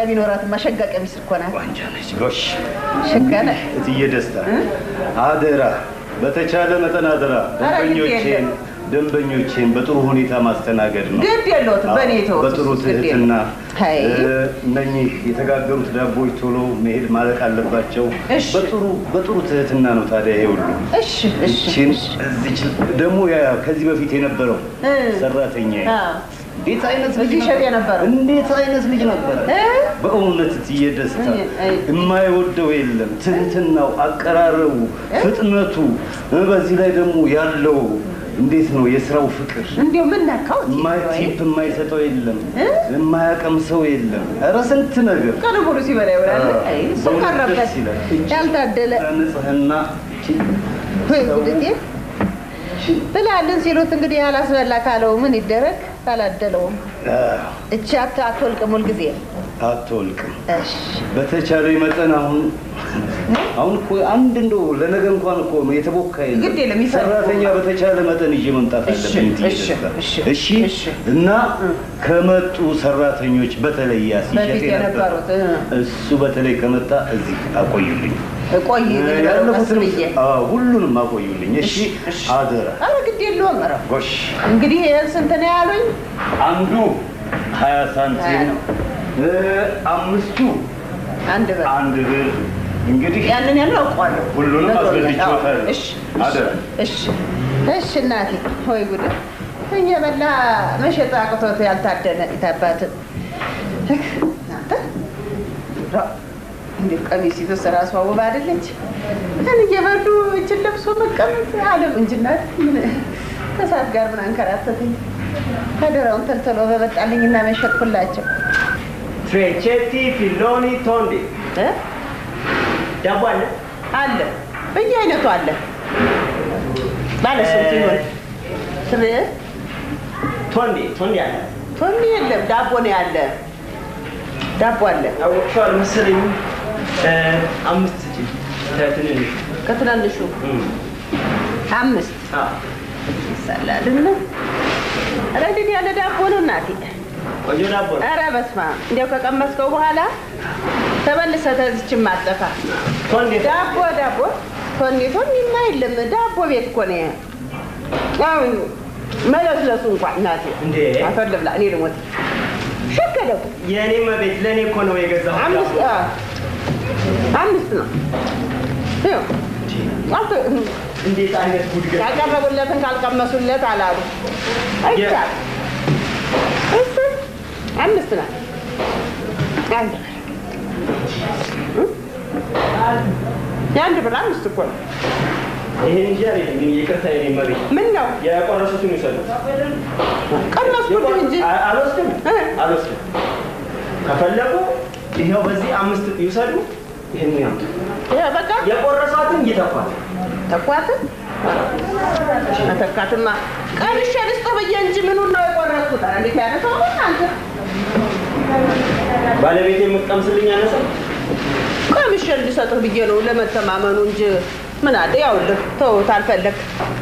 ቢኖራት ማሸጋ ቀሚስ እኮ ናት ዋንጃ ነች ጎሽ ሸጋና እትዬ ደስታ አደራ በተቻለ መጠን አደራ ደንበኞቼን በጥሩ ሁኔታ ማስተናገድ ነው ግድ የለውም በኔ ተው በጥሩ ትህትና እነኚህ የተጋገሩት ዳቦች ቶሎ መሄድ ማለቅ አለባቸው በጥሩ ትህትና ነው ታዲያ ይሁሉ እሺ እዚህ ደግሞ ያ ከዚህ በፊት የነበረው ሰራተኛ እንዴት አይነት ልጅ ነበር እንዴት አይነት ልጅ ነበር በእውነት ትየደስታ የማይወደው የለም ትህትናው አቀራረቡ ፍጥነቱ በዚህ ላይ ደግሞ ያለው እንዴት ነው የስራው ፍቅር እንዴው ምን ነካው ቲፕ የማይሰጠው የለም የማያቀም ሰው የለም ኧረ ስንት ነገር ቀለሙሉ ሲበላ ይወራል አይ ሰካራበት ያልታደለ ንጽህና ወይ ጉድቴ ብላልን ሲሉት እንግዲህ ያላስበላ ካለው ምን ይደረግ ካላደለውም እቺ አትወልቅም ሁልጊዜ አትወልቅም እሺ በተቻለ መጠን አሁን እኮ አንድ እንደው ለነገ እንኳን እኮ የተቦካ የለም ግድ የለም ሰራተኛ በተቻለ መጠን ይዤ መምጣት አለብኝ እሺ እና ከመጡ ሰራተኞች በተለይ ያሲሸት የነበሩት እሱ በተለይ ከመጣ እዚህ አቆዩልኝ ሁሉንም አቆዩልኝ እሺ አደራ አረ ግድ የለውም ኧረ ጎሽ እንግዲህ ስንት ነው ያሉኝ አንዱ 20 ሳንቲም አምስቱ አንድ ብር እንግዲህ ያንን አውቀዋለሁ ሁሉንም አስገድቼዋለሁ እሺ አደራ እሺ እናቴ ሆይ ጉድ እየበላ መሸጣ አቅቶት ያልታደነ ይታባት እንዴ ቀሚሲቱ ስራሷ ውብ አይደለች ከን እየበሉ እጅ ለብሶ መቀመጥ አለም እንጅናት ከሳት ጋር ምን አንከራተተኝ አደራውን ተልተሎ በመጣልኝና መሸጥኩላቸው ትሬቼቲ ፊሎኒ ቶንዲ ዳቦ አለ በየአይነቱ አለ ባለ ስንት ይሆን ስለ ቶንዲ አለ ቶንዲ የለም ዳቦ ነው ያለ ዳቦ አለ አውጥቷል መሰለኝ 5 ስጪ ከትንንሹ 5 ሰላድና ረዲን ያለ ዳቦ ነው እናቴ ቆንጆ ዳቦ ኧረ በስመ አብ እንደው ከቀመስከው በኋላ ተመልሰህ ተዝች ማጠፋ ዳቦ ቶንዲማ የለም ዳቦ ቤት እኮ ነው ያው መለስለሱ እንኳን እናቴ እንዴ አፈልብላ እኔ ልሞት ሸከደው የኔ መቤት ለኔ እኮ ነው የገዛው 5 ነው ይኸው አንተ እንዴት አይነት ጉድ ያቀረቡለትን ካልቀመሱለት አላሉ አይቻል እሱ 5 ነው አንድ ብር 5 እኮ ነው ይሄን ይያሪ ምን ይቅርታ የኔ መቤት ምን ነው ያቆረሱትን ይሰጡ ቀመስኩት እንጂ አልወስድም ከፈለጉ ይሄው በዚህ 5 ይሰዱ ይሄን ያምጡ በቃ የቆረሳትን ይተፋል ተቋትን ተካተማ ቀንሽ ልስጦ በየንጂ ምን ነው የቆረጥኩት እንዴት ያነሳው አንተ ባለቤቴ የምትቀምስልኝ አነሰ ቀንሽ ልሰጥህ ብዬ ነው ለመተማመኑ እንጂ ምን አለ ያውልህ ተው ታልፈለክ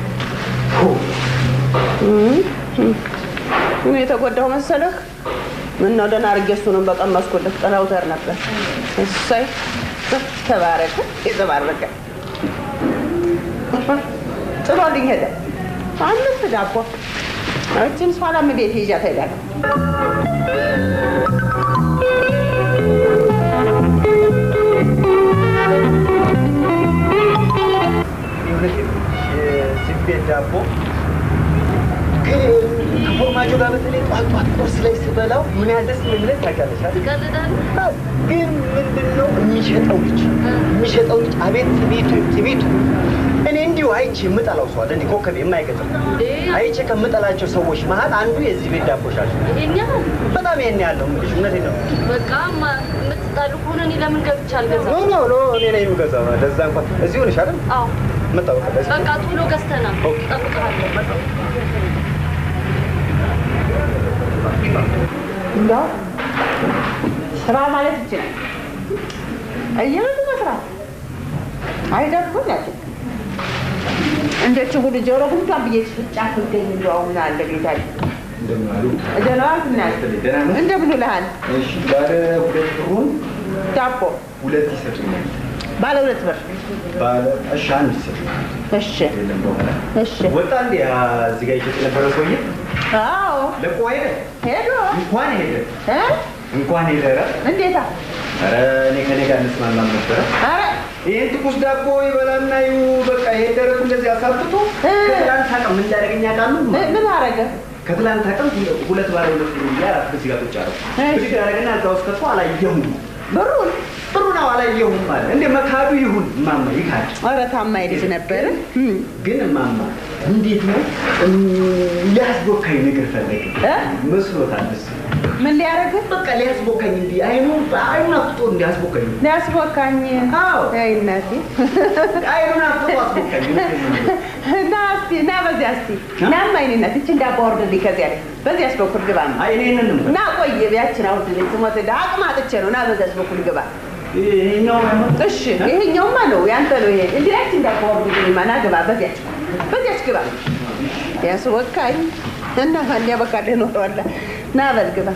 ምን የተጎዳው መሰለህ ምን ነው ደና አርገሱንም በቀመስኩልህ ጥራውተር ነበር እሰይ ተባረክ ይተባረክ ጥሩልኝ ሄደ 5 ዳቦ አችን ሰላም ቤት ይዣት ሄዳለሁ የሲቤት ዳቦ ከፎርማጆ ጋር በተለይ ጧት ቁርስ ላይ ስበላው ምን ያህል ደስ እንደሚለኝ ታውቂያለሽ አይደል? ግን ምንድነው የሚሸጠው ልጅ አቤት ቤቱ እኔ እንዲሁ አይቼ የምጠላው ሰው አለ እንዴ ኮከብ የማይገጥም አይቼ ከምጠላቸው ሰዎች መሃል አንዱ የዚህ ቤት ዳቦ ሻጭ ይሄኛ በጣም ይሄን ያለው ምንድነው እውነቴን ነው በቃ የምትጣሉ ከሆነ እኔ ለምን ገብቻ አልገዛም ኖ እኔ ነኝ የምገዛው ለዛ እንኳን እዚሁ ነሽ አይደል? አዎ መጣው በቃ ቶሎ ገዝተና ጠብቀሃለሁ መጣው እንደው ስራ ማለት ይችላል አየህ መስራት አይደርኩም ያቺ እንደች ሁሉ ጆሮ ሁሉ አብዬ ጫፍ ገኝ እንደው ምን አለ ጌታዬ እንደምን አሉ? ደህና ነህ? እንደምን ውለሃል? እሺ ባለ 2 ብሩን ዳቦ 2 ይሰጡኛል። ባለ 2 ብር ባለ እሺ 1 ይሰጡኛል። እሺ የለም በኋላ እሺ ወጣ እንዴ እዚህ ጋር ይሸጥ የነበረ ሰውዬ? አዎ ለቆ ሄዶ እንኳን ሄደ እንዴታ ኧረ እኔ ከኔ ጋር እንስማማም ነበረ። ኧረ ይሄን ትኩስ ዳቦ ይበላና በቃ ይሄ ደረቱ እንደዚህ አሳብቶ ከትላንት አቀም ምን እንዳደረገኝ ያውቃሉ? ምን አደረገ? ከትላንት አቀም 2 ባለ 2 ብር ያራፍ ከዚህ ጋር ተጫረው ብድግ አደረገና አልጋ ውስጥ ከቶ አላየሁም። ብሩን አላየሁም ማለት እንደ መካዱ ይሁን ማማ ይካድ። ኧረ ታማኝ ልጅ ነበር። ግን ማማ እንዴት ነው ሊያስቦካኝ ነገር ፈለገ መስሎታል። ምን ሊያረግ በቃ ሊያስቦካኝ እንዴ አይኑን አፍጦ እንዲያስቦካኝ ሊያስቦካኝ። አዎ አይ እናቴ አይኑን አፍጦ አስቦካኝ። ና በዚያ እስቲ ናማ አይኔነት እቺ እንዳባወርድልኝ ከዚያ በዚያስ በኩል ግባ። አይ እኔን ና ቆይ ቢያችን አውርድልኝ ስሞት ዳቅማ አጥቼ ነው። ና በዚያስ በኩል ግባ። ይሄኛው እሺ ይሄኛውማ ነው ያንተ ነው። ይሄ እንዴት እንዳባወርድልኝ ማና ግባ። በዚያች ግባ ያስወካኝ እና አንዴ በቃ ደህና ወጣላ ና በል ግባ።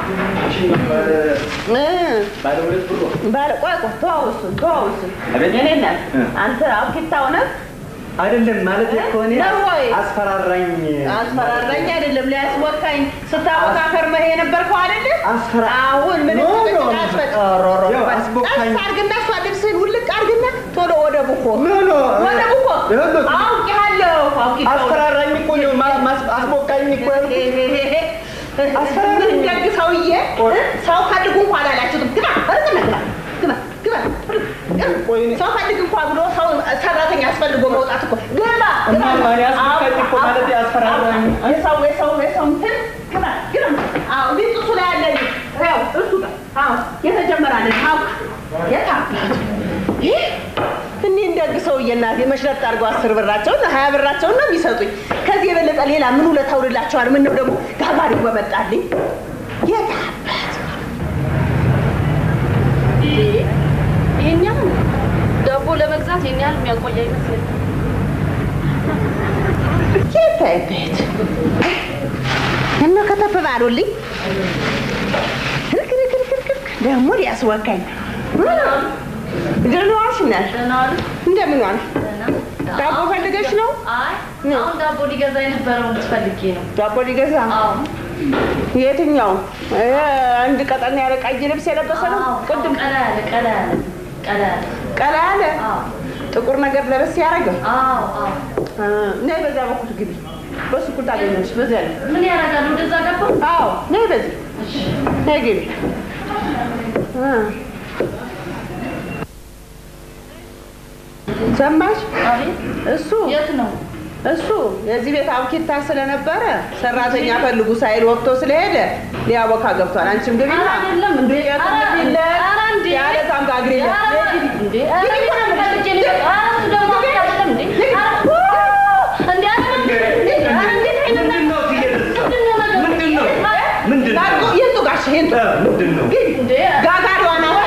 ባለ 2 ብር ባለ ቆይ ተዋውሱ እኔና አንተ አውቂታው ነህ አይደለም ማለት ከሆነ አስፈራራኝ አይደለም ሊያስወካኝ ስታወካ ከርመህ የነበርከው አይደል? አሁን ምን አስቦካኝ አርግና ሷልብስን ውልቅ አርግና ቶሎ ወደ ቡኮ አውቂያለሁ አስፈራራኝ እኮ ነው አስቦካኝ እኮ አስፈራራኝ ደግ ሰውዬ ሰው ፈልጉ እንኳን አላችሁትም። ግባ ሰው ፈልግ እንኳን ብሎ ሰው ሰራተኛ አስፈልጎ መውጣት እኮ ግባ ማን ያስፈልግ እኮ ማለት ያስፈራራኝ የሰው እንትን ግባ አዎ ቢጥሱ ላይ ያለ ያው እሱ ጋር አዎ የተጀመራለ አዎ እኔ እንደግ ሰውዬ እናቴ መሽረጥ አድርገው 10 ብራቸውን 20 ብራቸውን ነው የሚሰጡኝ። ከዚህ የበለጠ ሌላ ምን ውለታውላቸዋል? ምን ነው ደግሞ ጋጋሪው በመጣልኝ የታበት ይሄኛው ዳቦ ለመግዛት የኛል የሚያቆይ አይመስልም። የታበት እና ከተባባሉልኝ ደግሞ ሊያስወካኝ ደህና ዋልሽ እናት? እንደምን ዋልሽ? ዳቦ ፈልገሽ ነው? አይ አሁን ዳቦ ሊገዛ የነበረው ፈልጌ ነው። ዳቦ ሊገዛ? አዎ። የትኛው? አንድ ቀጠን ያለ ቀይ ልብስ የለበሰ ነው? ቅድም ቀላ ያለ? አዎ። ጥቁር ነገር ለበስ ያደረገ? አዎ። ነይ በዛ በኩል ግቢ። በሱ ኩል ታገኘሽ በዛ ላይ ምን ያደርጋል? ወደዛ ገባ? አዎ። ነይ በዚህ። እሺ። ነይ ግቢ። ሰማሽ? አቤት። እሱ የት ነው? እሱ የዚህ ቤት አውኪታ ስለነበረ ሰራተኛ ፈልጉ ሳይል ወጥቶ ስለሄደ ሊያቦካ ገብቷል። አንቺም ግቢ እና አይደለም እንዴ? ኧረ እንዴ ያለ ታምጋግሪ እንዴ? ኧረ ፈልጌ ነው። ኧረ ደግሞ አይደለም እንዴ? ምንድነው? የቱ ጋሽ ይሄን ምንድነው? ጋጋሪዋ ናት።